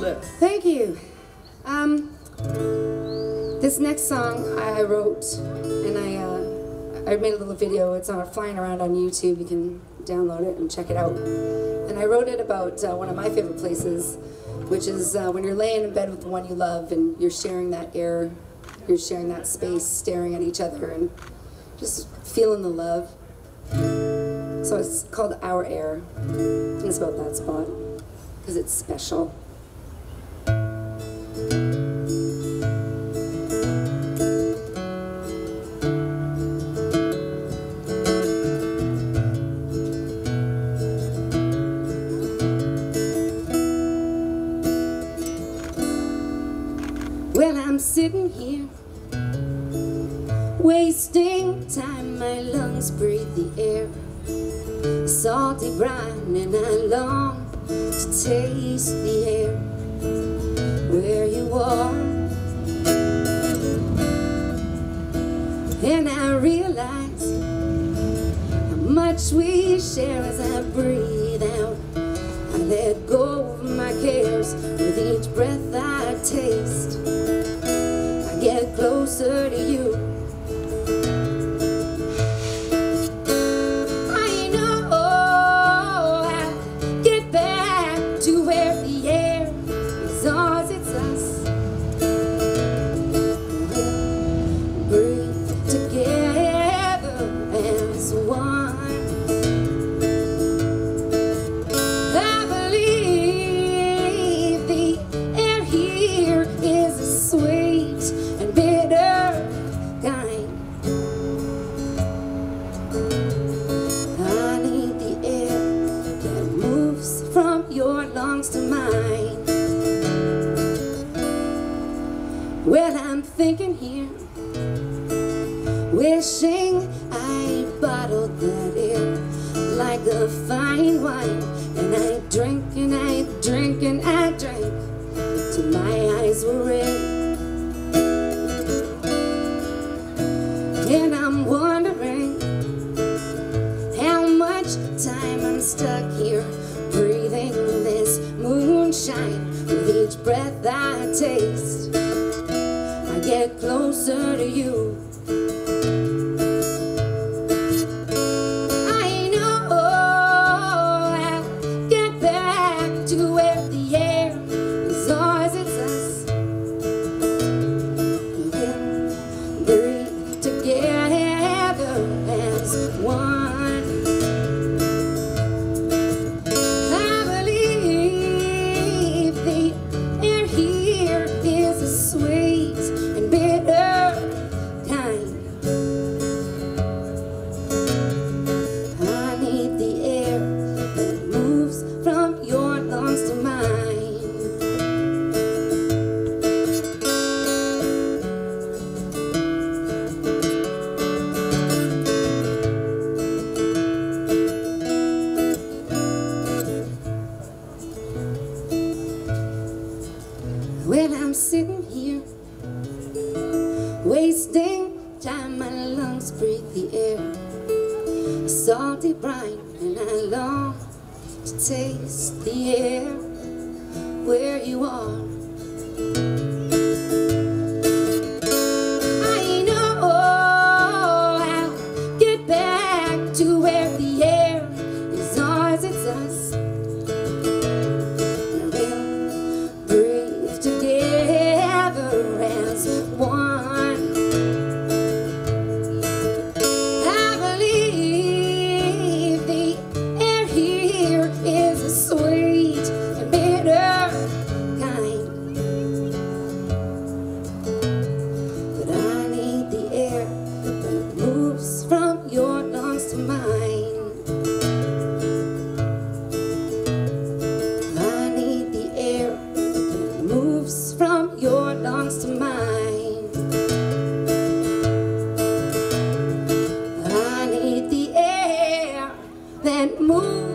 fabulous. Thank you. This next song I wrote, and I made a little video. It's flying around on YouTube. You can download it and check it out. And I wrote it about one of my favorite places, which is when you're laying in bed with the one you love and you're sharing that air, you're sharing that space, staring at each other and just feeling the love. So it's called Our Air, and it's about that spot, because it's special. Well, I'm sitting here, wasting time, my lungs breathe the air, salty brine, and I long to taste the air where you are. And I realize how much we share as I breathe out. I let go of my cares with each breath I taste. I get closer to you. I know I'll get back to where the air is ours, it's us. We'll breathe together as one. Sweet and bitter kind. I need the air that moves from your lungs to mine. Well, I'm thinking here, wishing I bottled that air like a fine wine. And I drink and I drink and I drink till my eyes were red. And I'm wondering how much time I'm stuck here, breathing this moonshine. With each breath I taste, I get closer to you. I know I'll get back to where the air is ours, it's us. We'll breathe together as one. I believe the air here is a sweet and bitter kind. I need the air that moves from your lungs to mine. When I'm sitting here, wasting time, my lungs breathe the air, salty brine, and I long to taste the air where you are. I know I'll get back to where the air is ours, it's us. Together as one. I believe the air here is a sweet and bitter kind. But I need the air that moves from your lungs to mine. I need the air that moves from your lungs to mine. I need the air that moves